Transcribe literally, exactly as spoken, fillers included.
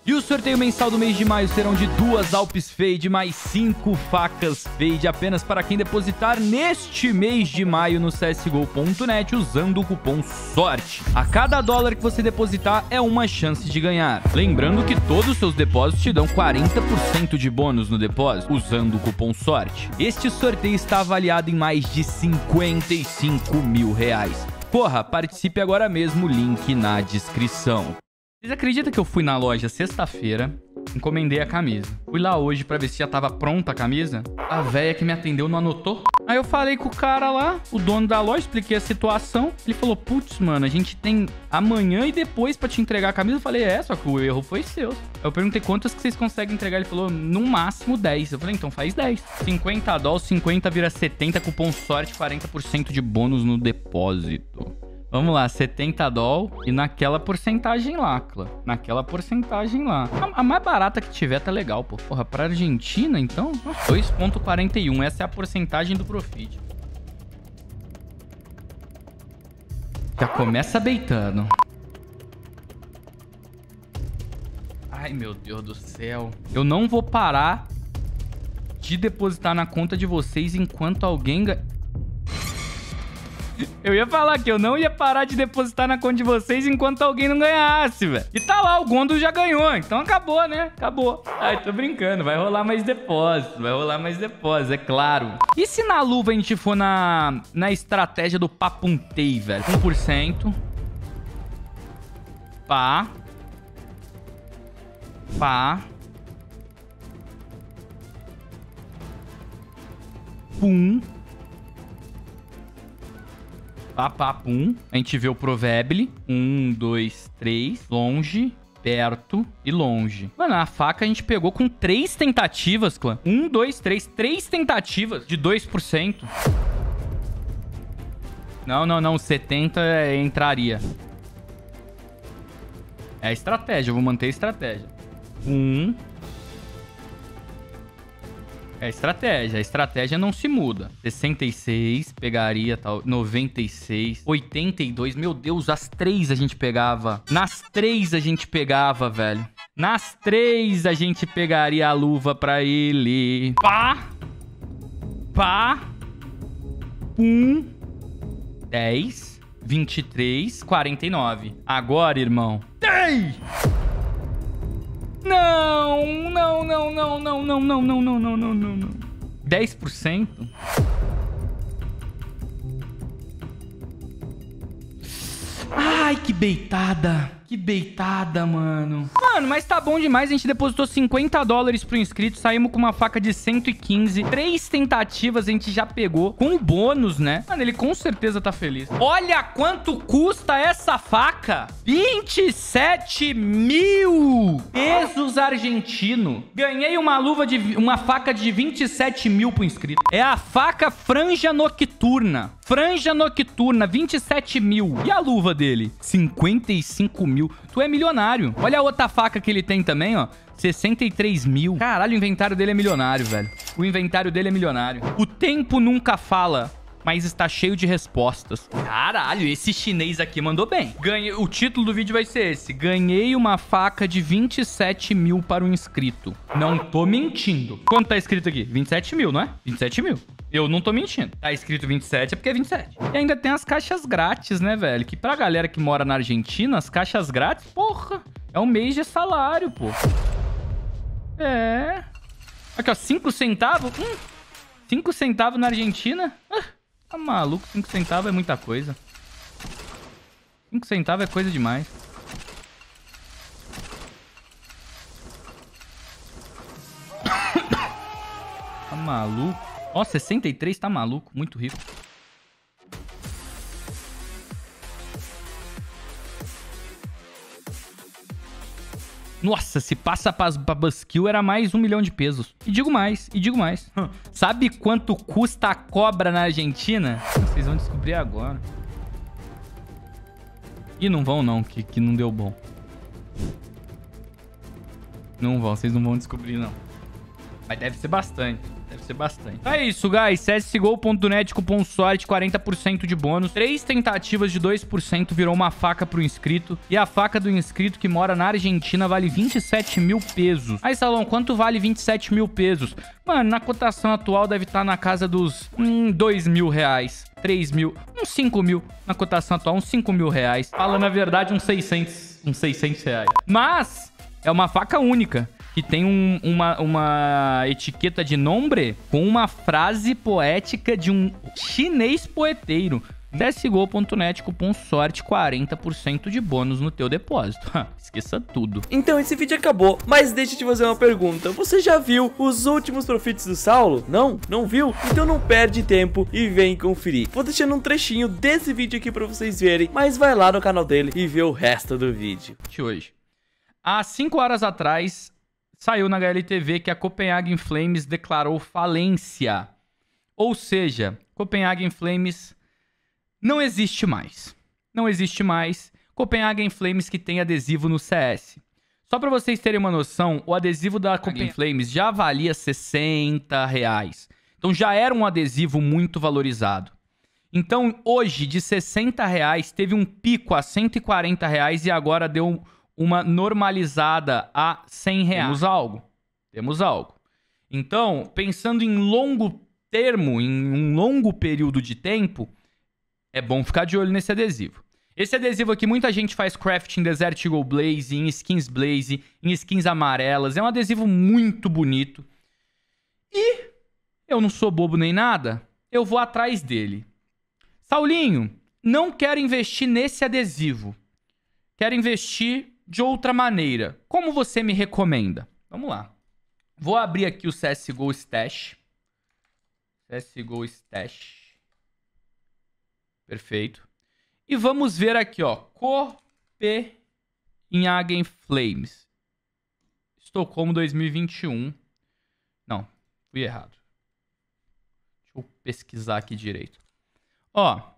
E o sorteio mensal do mês de maio serão de duas Alpes Fade mais cinco facas Fade apenas para quem depositar neste mês de maio no C S G O ponto net usando o cupom SORTE. A cada dólar que você depositar é uma chance de ganhar. Lembrando que todos os seus depósitos te dão quarenta por cento de bônus no depósito usando o cupom SORTE. Este sorteio está avaliado em mais de cinquenta e cinco mil reais. Porra, participe agora mesmo, link na descrição. Vocês acreditam que eu fui na loja sexta-feira, encomendei a camisa. Fui lá hoje pra ver se já tava pronta a camisa. A véia que me atendeu não anotou. Aí eu falei com o cara lá, o dono da loja, expliquei a situação. Ele falou, putz, mano, a gente tem amanhã e depois pra te entregar a camisa. Eu falei, é, só que o erro foi seu. Eu perguntei quantas que vocês conseguem entregar. Ele falou, no máximo dez. Eu falei, então faz dez. cinquenta dólares, cinquenta vira setenta, cupom SORTE, quarenta por cento de bônus no depósito. Vamos lá, setenta dólares e naquela porcentagem lá, clã. Naquela porcentagem lá. A, a mais barata que tiver tá legal, pô. Porra, pra Argentina, então? dois vírgula quarenta e um. Essa é a porcentagem do Profit. Já começa beitando. Ai, meu Deus do céu. Eu não vou parar de depositar na conta de vocês enquanto alguém... Eu ia falar que eu não ia parar de depositar na conta de vocês enquanto alguém não ganhasse, velho. E tá lá, o Gondo já ganhou, então acabou, né? Acabou. Ai, tô brincando, vai rolar mais depósito, vai rolar mais depósito, é claro. E se na luva a gente for na, na estratégia do papuntei, velho? um por cento. Pá. Pá. Pum. Pá, pá, pum. A gente vê o Provérbio. Um, dois, três. Longe, perto e longe. Mano, a faca a gente pegou com três tentativas, clã. Um, dois, três. Três tentativas de dois por cento. Não, não, não. setenta entraria. É a estratégia. Eu vou manter a estratégia. Um... É a estratégia. A estratégia não se muda. sessenta e seis, pegaria tal. noventa e seis. oitenta e dois. Meu Deus, as três a gente pegava. Nas três a gente pegava, velho. Nas três a gente pegaria a luva pra ele. Pá. Pá. Um. dez. vinte e três. quarenta e nove. Agora, irmão. Ei! Não, não, não, não, não, não, não, não, não, não, não, não, não. dez por cento? Ai, que beitada. Que beitada, mano. Mano, mas tá bom demais. A gente depositou cinquenta dólares pro inscrito. Saímos com uma faca de cento e quinze. Três tentativas a gente já pegou. Com o bônus, né? Mano, ele com certeza tá feliz. Olha quanto custa essa faca. vinte e sete mil pesos argentino. Ganhei uma luva de... Uma faca de vinte e sete mil pro inscrito. É a faca Franja Nocturna. Franja Nocturna, vinte e sete mil. E a luva dele? cinquenta e cinco mil. Tu é milionário. Olha a outra faca que ele tem também, ó. sessenta e três mil. Caralho, o inventário dele é milionário, velho. O inventário dele é milionário. O tempo nunca fala, mas está cheio de respostas. Caralho, esse chinês aqui mandou bem. Ganhei... O título do vídeo vai ser esse. Ganhei uma faca de vinte e sete mil para um inscrito. Não tô mentindo. Quanto tá escrito aqui? vinte e sete mil, não é? vinte e sete mil. Eu não tô mentindo. Tá escrito vinte e sete, é porque é vinte e sete. E ainda tem as caixas grátis, né, velho? Que pra galera que mora na Argentina, as caixas grátis, porra, é um mês de salário, pô. É. Aqui, ó, cinco centavos. Hum, cinco centavos na Argentina. Ah, tá maluco, cinco centavos é muita coisa. cinco centavos é coisa demais. Tá maluco. Ó, sessenta e três, tá maluco. Muito rico. Nossa, se passa pra, pra Buskill era mais um milhão de pesos. E digo mais, e digo mais. Sabe quanto custa a cobra na Argentina? Vocês vão descobrir agora. E não vão não, que, que não deu bom. Não vão, vocês não vão descobrir não. Mas deve ser bastante. Deve ser bastante. Então é isso, guys. C S G O ponto net, cupom sorte, quarenta por cento de bônus. Três tentativas de dois por cento virou uma faca pro inscrito. E a faca do inscrito que mora na Argentina vale vinte e sete mil pesos. Aí, Salão, quanto vale vinte e sete mil pesos? Mano, na cotação atual deve estar na casa dos hum, dois mil reais. três mil, uns cinco mil. Na cotação atual, uns cinco mil reais. Falando a verdade, uns seiscentos, uns seiscentos reais. Mas é uma faca única, que tem um, uma, uma etiqueta de nombre com uma frase poética de um chinês poeteiro. C S G O ponto net, cupom sorte, quarenta por cento de bônus no teu depósito. Esqueça tudo. Então esse vídeo acabou, mas deixa eu te fazer uma pergunta. Você já viu os últimos profits do Saulo? Não? Não viu? Então não perde tempo e vem conferir. Vou deixando um trechinho desse vídeo aqui pra vocês verem, mas vai lá no canal dele e vê o resto do vídeo. De hoje. Há cinco horas atrás, saiu na H L T V que a Copenhagen Flames declarou falência. Ou seja, Copenhagen Flames não existe mais. Não existe mais. Copenhagen Flames que tem adesivo no C S. Só para vocês terem uma noção, o adesivo da Copenhagen Flames já valia sessenta reais. Então já era um adesivo muito valorizado. Então hoje, de sessenta reais, teve um pico a cento e quarenta reais e agora deu uma normalizada a cem reais. Temos algo. Temos algo. Então, pensando em longo termo, em um longo período de tempo, é bom ficar de olho nesse adesivo. Esse adesivo aqui, muita gente faz craft em Desert Eagle Blaze, em skins Blaze, em skins amarelas. É um adesivo muito bonito. E eu não sou bobo nem nada, eu vou atrás dele. Saulinho, não quero investir nesse adesivo. Quero investir de outra maneira. Como você me recomenda? Vamos lá. Vou abrir aqui o C S G O Stash. C S G O Stash. Perfeito. E vamos ver aqui, ó. Copenhagen Flames. Estocolmo dois mil e vinte e um. Não, fui errado. Deixa eu pesquisar aqui direito. Ó.